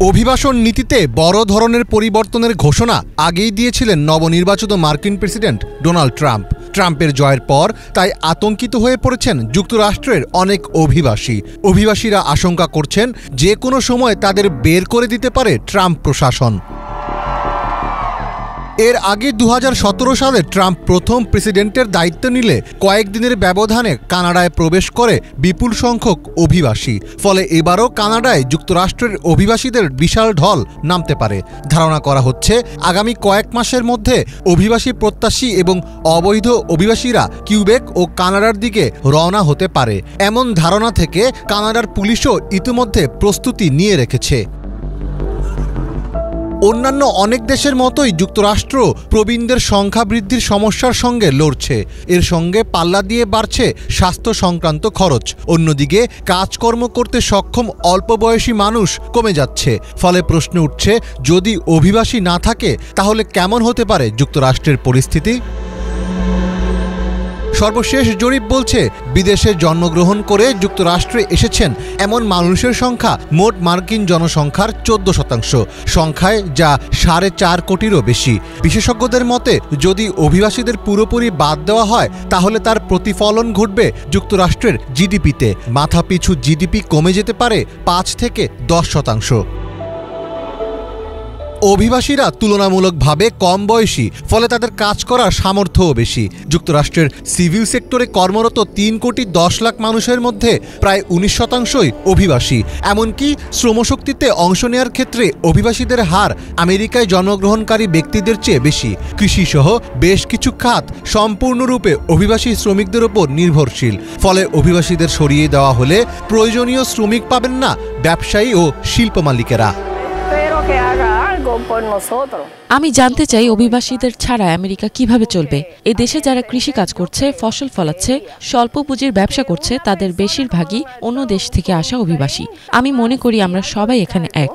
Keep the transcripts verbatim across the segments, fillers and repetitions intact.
অভিবাসন নীতিতে বড় ধরনের পরিবর্তনের ঘোষণা আগেই দিয়েছিলেন নবনির্বাচিত মার্কিন প্রেসিডেন্ট ডোনাল্ড ট্রাম্প। ট্রাম্পের জয়ের পর তাই আতঙ্কিত হয়ে পড়েছেন যুক্তরাষ্ট্রের অনেক অভিবাসী। অভিবাসীরা আশঙ্কা করছেন যে কোনো সময় তাদের বের করে দিতে পারে ট্রাম্প প্রশাসন। এর আগে দু হাজার সতেরো সালে ট্রাম্প প্রথম প্রেসিডেন্টের দায়িত্ব নিলে কয়েকদিনের ব্যবধানে কানাডায় প্রবেশ করে বিপুল সংখ্যক অভিবাসী। ফলে এবারও কানাডায় যুক্তরাষ্ট্রের অভিবাসীদের বিশাল ঢল নামতে পারে। ধারণা করা হচ্ছে আগামী কয়েক মাসের মধ্যে অভিবাসী প্রত্যাশী এবং অবৈধ অভিবাসীরা কিউবেক ও কানাডার দিকে রওনা হতে পারে। এমন ধারণা থেকে কানাডার পুলিশও ইতিমধ্যে প্রস্তুতি নিয়ে রেখেছে। অন্যান্য অনেক দেশের মতোই যুক্তরাষ্ট্র প্রবীণদের সংখ্যা বৃদ্ধির সমস্যার সঙ্গে লড়ছে। এর সঙ্গে পাল্লা দিয়ে বাড়ছে স্বাস্থ্য সংক্রান্ত খরচ। অন্যদিকে কাজকর্ম করতে সক্ষম অল্প বয়সী মানুষ কমে যাচ্ছে। ফলে প্রশ্ন উঠছে, যদি অভিবাসী না থাকে তাহলে কেমন হতে পারে যুক্তরাষ্ট্রের পরিস্থিতি? সর্বশেষ জরিপ বলছে বিদেশে জন্মগ্রহণ করে যুক্তরাষ্ট্রে এসেছেন এমন মানুষের সংখ্যা মোট মার্কিন জনসংখ্যার চোদ্দ শতাংশ সংখ্যায়, যা সাড়ে চার কোটিরও বেশি। বিশেষজ্ঞদের মতে যদি অভিবাসীদের পুরোপুরি বাদ দেওয়া হয় তাহলে তার প্রতিফলন ঘটবে যুক্তরাষ্ট্রের জিডিপিতে। মাথাপিছু জিডিপি কমে যেতে পারে পাঁচ থেকে দশ শতাংশ। অভিবাসীরা তুলনামূলকভাবে কম বয়সী, ফলে তাদের কাজ করার সামর্থ্যও বেশি। যুক্তরাষ্ট্রের সিভিল সেক্টরে কর্মরত তিন কোটি দশ লাখ মানুষের মধ্যে প্রায় উনিশ শতাংশই অভিবাসী। এমনকি শ্রমশক্তিতে অংশ নেওয়ার ক্ষেত্রে অভিবাসীদের হার আমেরিকায় জন্মগ্রহণকারী ব্যক্তিদের চেয়ে বেশি। কৃষিসহ বেশ কিছু খাত সম্পূর্ণরূপে অভিবাসী শ্রমিকদের ওপর নির্ভরশীল। ফলে অভিবাসীদের সরিয়ে দেওয়া হলে প্রয়োজনীয় শ্রমিক পাবেন না ব্যবসায়ী ও শিল্প মালিকেরা। আমি জানতে চাই অভিবাসীদের ছাড়া আমেরিকা কিভাবে চলবে। এই দেশে যারা কৃষি কাজ করছে, ফসল ফলাচ্ছে, স্বল্প পুঁজির ব্যবসা করছে, তাদের বেশিরভাগই অন্য দেশ থেকে আসা অভিবাসী। আমি মনে করি আমরা সবাই এখানে এক।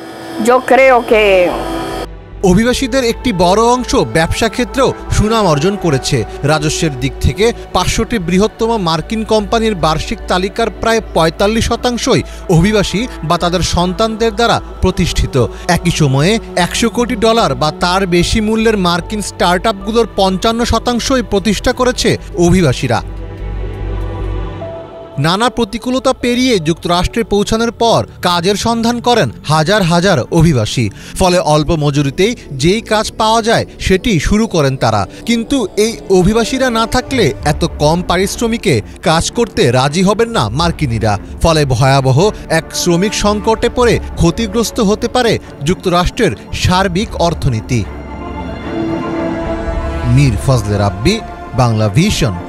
অভিবাসীদের একটি বড় অংশ ব্যবসা ক্ষেত্রেও সুনাম অর্জন করেছে। রাজস্বের দিক থেকে পাঁচশোটি বৃহত্তম মার্কিন কোম্পানির বার্ষিক তালিকার প্রায় পঁয়তাল্লিশ শতাংশই অভিবাসী বা তাদের সন্তানদের দ্বারা প্রতিষ্ঠিত। একই সময়ে একশো কোটি ডলার বা তার বেশি মূল্যের মার্কিন স্টার্ট আপগুলোর পঞ্চান্ন শতাংশই প্রতিষ্ঠা করেছে অভিবাসীরা। নানা প্রতিকূলতা পেরিয়ে যুক্তরাষ্ট্রে পৌঁছানোর পর কাজের সন্ধান করেন হাজার হাজার অভিবাসী। ফলে অল্প মজুরিতেই যেই কাজ পাওয়া যায় সেটি শুরু করেন তারা। কিন্তু এই অভিবাসীরা না থাকলে এত কম পারিশ্রমিকে কাজ করতে রাজি হবেন না মার্কিনিরা। ফলে ভয়াবহ এক শ্রমিক সংকটে পড়ে ক্ষতিগ্রস্ত হতে পারে যুক্তরাষ্ট্রের সার্বিক অর্থনীতি। মীর ফজলে রাব্বি, বাংলা ভিশন।